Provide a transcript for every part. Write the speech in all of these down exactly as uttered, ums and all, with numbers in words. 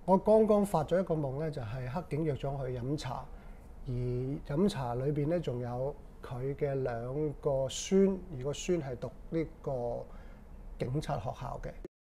我剛剛發咗一個夢咧，就係黑警約咗我去飲茶，而飲茶裏邊咧仲有佢嘅兩個孫，而個孫係讀呢個警察學校嘅。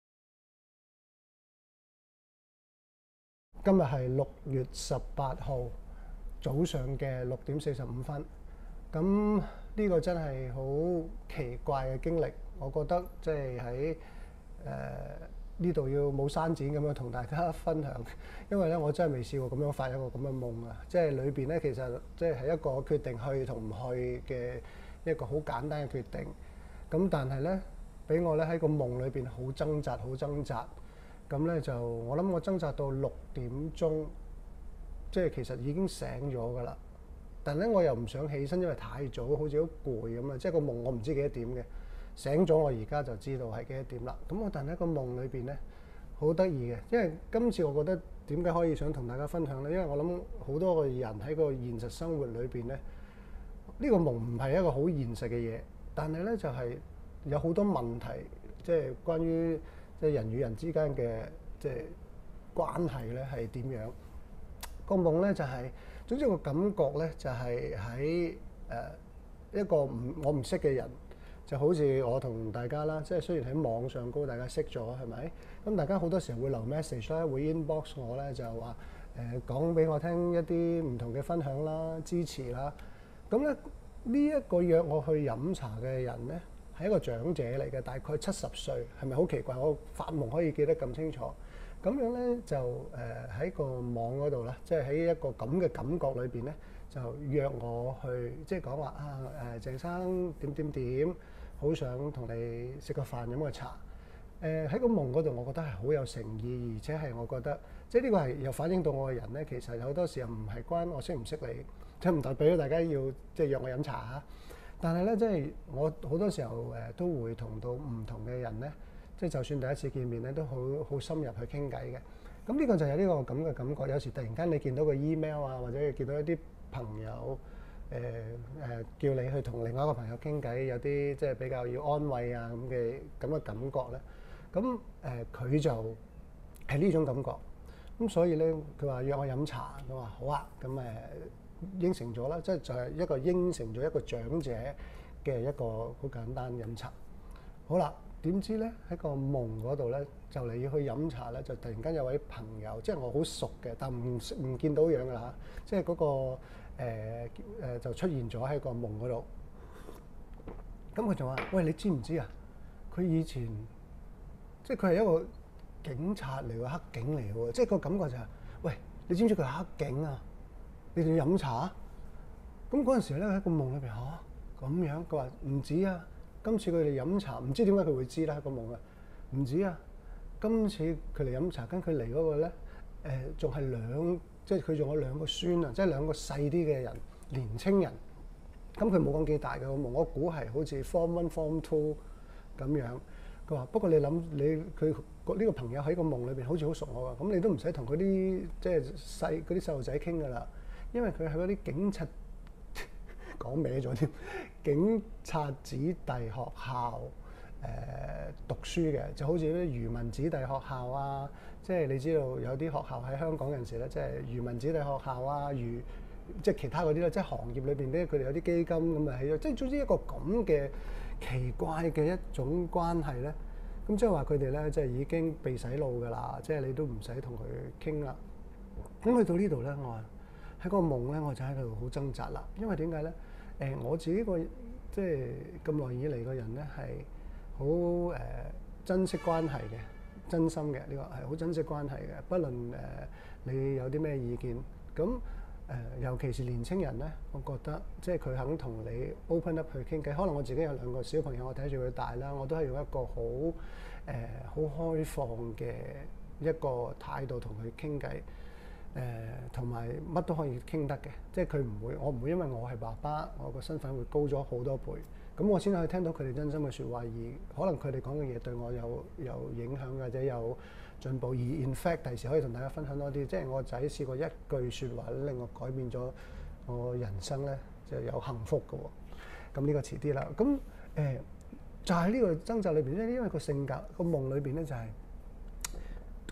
今日係六月十八號早上嘅六點四十五分。咁呢個真係好奇怪嘅經歷，我覺得即係喺誒呢度要冇刪剪咁樣同大家分享，因為咧我真係未試過咁樣發一個咁嘅夢啊！即係裏邊咧其實即係係一個決定去同唔去嘅一個好簡單嘅決定。咁但係咧俾我咧喺個夢裏邊好掙扎，好掙扎。咁咧就我諗我掙扎到六點鐘，即係其實已經醒咗㗎啦。但咧我又唔想起身，因為太早，好似好攰咁啊！即係個夢我唔知幾多點嘅，醒咗我而家就知道係幾多點啦。咁我但係個夢裏邊咧好得意嘅，因為今次我覺得點解可以想同大家分享咧？因為我諗好多個人喺個現實生活裏邊咧，呢個夢唔係一個好現實嘅嘢，但係咧就係有好多問題，即係關於即係人與人之間嘅即係關係咧係點樣？個夢咧就係。總之個感覺咧就係喺誒一個唔我唔識嘅人，就好似我同大家啦，即係雖然喺網上高大家識咗係咪？咁大家好多時候會留 message 啦，會 inbox 我咧就話誒講俾我聽一啲唔同嘅分享啦、支持啦。咁咧呢一個約我去飲茶嘅人咧係一個長者嚟嘅，大概七十歲，係咪好奇怪？我發夢可以記得咁清楚。咁樣咧就誒喺個網嗰度啦，即係喺一個咁嘅感覺裏邊咧，就約我去，即係講話啊誒鄭生點點點，好想同你食個飯飲個茶。誒喺個夢嗰度，我覺得係好有誠意，而且係我覺得，即係呢個係又反映到我嘅人咧，其實有好多時候唔係關我識唔識你，即係唔代表大家要即係約我飲茶嚇。但係咧，即係我好多時候誒都會同到唔同嘅人咧。即係就算第一次見面咧，都好好深入去傾偈嘅。咁呢個就有呢個咁嘅感覺。有時突然間你見到個 email 啊，或者見到一啲朋友誒誒、呃呃、叫你去同另外一個朋友傾偈，有啲即係比較要安慰啊咁嘅咁嘅感覺咧。咁誒佢就係呢種感覺。咁所以咧，佢話約我飲茶，佢話好啊。咁誒、呃、應承咗啦，即係就係一個應承咗一個長者嘅一個好簡單飲茶。好啦。點知咧喺個夢嗰度咧，就嚟要去飲茶咧，就突然間有位朋友，即係我好熟嘅，但唔唔見到樣㗎啦嚇，即係嗰、嗰個誒、呃呃、就出現咗喺個夢嗰度。咁佢就話：喂，你知唔知啊？佢以前即係佢係一個警察嚟嘅，黑警嚟嘅喎，即係個感覺就係、係：喂，你知唔知佢係黑警啊？你哋要飲茶？咁嗰陣時咧喺個夢裏邊嚇咁樣，佢話唔止啊。今次佢哋飲茶，唔知點解佢會知啦，個夢啊，唔止啊！今次佢嚟飲茶，跟佢嚟嗰個咧，誒仲係兩，即係佢仲有兩個孫啊，即係兩個細啲嘅人，年青人。咁佢冇講幾大嘅個夢，我估係好似 form one form two 咁樣。佢話：不過你諗你佢呢個朋友喺個夢裏邊好似好熟我啊，咁你都唔使同嗰啲即係細嗰啲細路仔傾㗎啦，因為佢係嗰啲警察。講歪咗添，警察子弟學校誒、呃、讀書嘅，就好似啲漁民子弟學校啊，即係你知道有啲學校喺香港嗰陣時咧，即係漁民子弟學校啊，漁即係其他嗰啲咧，即係行業裏邊咧，佢哋有啲基金咁啊，係即係總之一個咁嘅奇怪嘅一種關係咧。咁即係話佢哋咧，即係已經被洗腦㗎啦，即係你都唔使同佢傾啦。咁去到呢度咧，我話喺個夢咧，我就喺度好掙扎啦。因為點解咧？誒、呃，我自己個即係咁耐以嚟個人咧，係好誒珍惜關係嘅，真心嘅呢、呢個係好珍惜關係嘅。不論誒、呃、你有啲咩意見，咁誒、呃、尤其是年青人咧，我覺得即係佢肯同你 open up 去傾偈。可能我自己有兩個小朋友，我睇住佢大啦，我都係用一個好誒好開放嘅一個態度同佢傾偈。誒同埋乜都可以傾得嘅，即係佢唔會，我唔會因為我係爸爸，我個身份會高咗好多倍，咁我先可以聽到佢哋真心嘅説話，而可能佢哋講嘅嘢對我有有影響或者有進步，而 in fact 第時可以同大家分享多啲。即係我個仔試過一句説話令我改變咗我人生咧，就有幸福嘅喎。咁呢個遲啲啦。咁誒、呃、就喺、是、呢個掙扎裏邊咧，因為個性格個夢裏邊咧就係、是。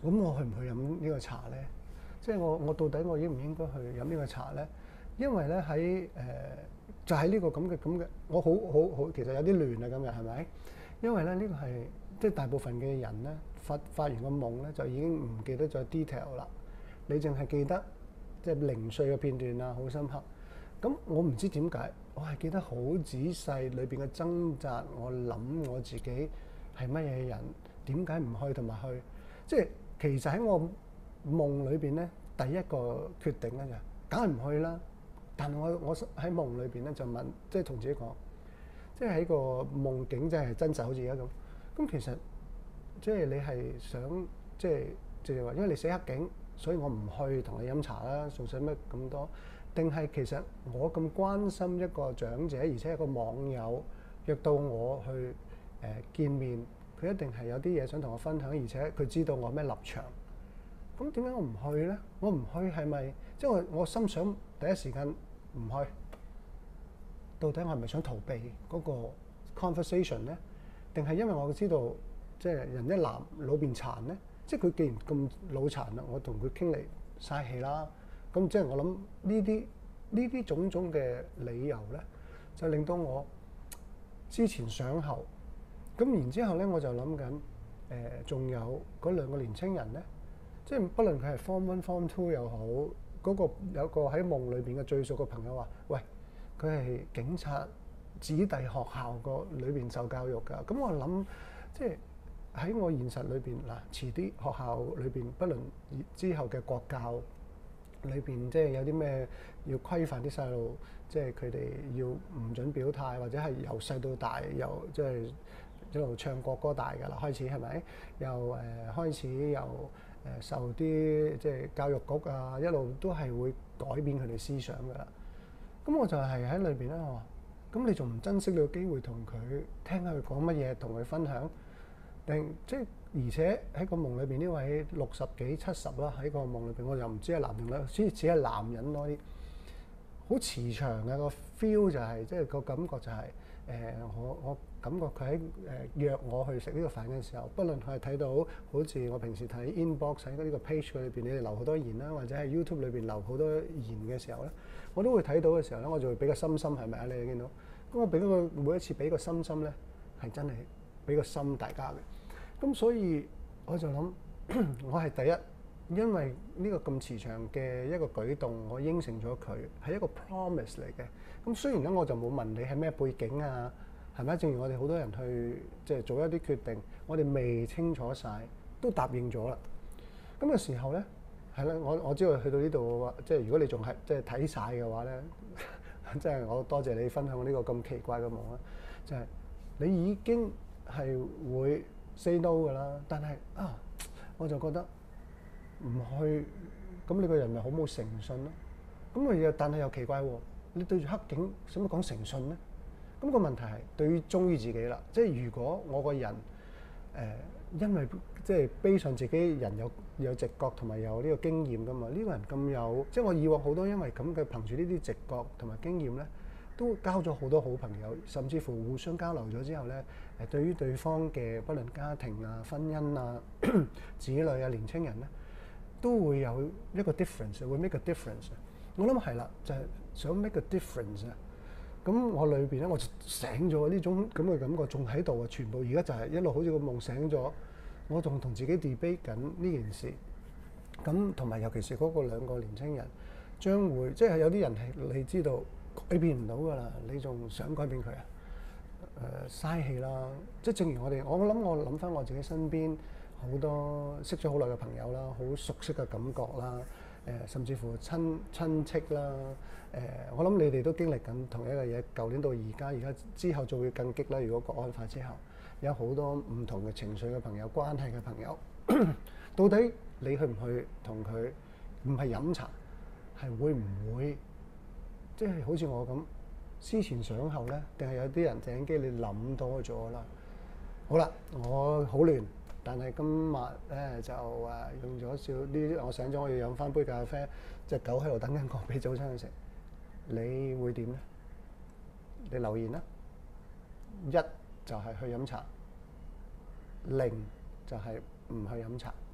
咁我去唔去飲呢個茶咧？即係我我到底我應唔應該去飲呢個茶咧？因為咧喺誒就喺呢個咁嘅咁嘅，我好好好其實有啲亂啊今日係咪？因為咧呢個係即係大部分嘅人咧發發完個夢咧就已經唔記得咗 detail 啦，你淨係記得即係零碎嘅片段啊，好深刻。咁我唔知點解，我係記得好仔細裏邊嘅掙扎，我諗我自己係乜嘢人，點解唔去同埋去？即係其實喺我夢裏邊咧，第一個決定咧就梗係唔去啦。但我我喺夢裏邊咧就問，即係同自己講，即係喺個夢境真係真實，好似而家咁。咁其實即係你係想即係即係話，因為你死黑警，所以我唔去同你飲茶啦，仲使乜咁多？定係其實我咁關心一個長者，而且係個網友約到我去誒、呃、見面，佢一定係有啲嘢想同我分享，而且佢知道我咩立場。咁點解我唔去咧？我唔去係咪即係我我心想第一時間唔去？到底我係咪想逃避嗰個 conversation 咧？定係因為我知道即係人一老老變殘咧？即係佢既然咁腦殘啦，我同佢傾嚟嘥氣啦。咁即係我諗呢啲呢啲種種嘅理由咧，就令到我思前想後。咁然之後咧，我就諗緊誒，仲、呃、有嗰兩個年青人咧，即係不論佢係 form one form two 又好，嗰、嗰個有個喺夢裏邊嘅最熟嘅朋友話：喂，佢係警察子弟學校個裏邊受教育㗎。咁我諗即係喺我現實裏邊嗱，遲啲學校裏邊，不論之後嘅國教裏邊，即係有啲咩要規範啲細路，即係佢哋要唔準表態，或者係由細到大，由即係一路唱國歌大㗎啦，開始係咪？又誒、呃、開始又誒、呃、受啲即係教育局啊，一路都係會改變佢哋思想㗎啦。咁我就係喺裏邊咧，我話：咁你仲唔珍惜你個機會同佢聽下佢講乜嘢，同佢分享？定即係而且喺個夢裏邊呢位六十幾七十啦，喺個夢裏邊，我又唔知係男定女，只只係男人多啲，好慈祥嘅個 feel 就係、是，即係個感覺就係、是、誒、呃、我我感覺佢喺誒約我去食呢個飯嘅時候，不論佢係睇到好似我平時睇 inbox 喺呢個 page 裏邊，你哋留好多言啦，或者喺 YouTube 裏邊留好多言嘅時候咧，我都會睇到嘅時候咧，我就會俾個心心係咪啊？你見到咁我俾個每一次俾個心心咧，係真係俾個心大家嘅。咁所以我就諗，我係第一，因為呢個咁慈祥嘅一個舉動，我應承咗佢係一個 promise 嚟嘅。咁雖然咧，我就冇問你係咩背景啊，係咪？正如我哋好多人去即係做一啲決定，我哋未清楚晒，都答應咗啦。咁嘅時候咧，係啦，我我知道去到呢度，即係如果你仲係即係睇晒嘅話咧，即係我多謝你分享呢個咁奇怪嘅夢啦。就係你已經係會 say no 㗎啦，但係啊，我就覺得唔去，咁你個人咪好冇誠信咯。咁我又，但係又奇怪喎，你對住黑警使乜講誠信咧？咁個問題係對於忠於自己啦。即係如果我個人誒、呃，因為即係悲上自己人有有直覺同埋有呢個經驗㗎嘛，呢、呢個人咁有，即係我以往好多因為咁嘅憑住呢啲直覺同埋經驗咧，都交咗好多好朋友，甚至乎互相交流咗之後咧，誒對於對方嘅不論家庭啊、婚姻啊、子女啊、年青人咧，都會有一個 difference，會 make a difference。我諗係啦，就係、是、想 make a difference 啊。咁我裏邊咧，我醒咗呢種咁嘅感覺仲喺度啊，全部而家就係一路好似個夢醒咗，我仲同自己 debate 緊呢件事。咁同埋尤其是嗰個兩個年青人，將會即係有啲人係你知道改變唔到㗎啦，你仲想改變佢啊？誒嘥氣啦！即係正如我哋，我諗我諗翻我自己身邊好多識咗好耐嘅朋友啦，好熟悉嘅感覺啦，誒、呃、甚至乎親親戚啦，誒、呃、我諗你哋都經歷緊同一個嘢，舊年到而家，而家之後就會更激啦。如果國安法之後，有好多唔同嘅情緒嘅朋友、關係嘅朋友，到底你去唔去同佢？唔係飲茶，係會唔會即係好似我咁思前想後咧？定係有啲人鄭機你諗多咗啦？好啦，我好亂，但係今日咧就誒用咗少啲，我醒咗我要飲翻杯咖啡，隻狗喺度等緊我俾早餐佢食。你會點咧？你留言啦。一就係去飲茶，零就係唔去飲茶。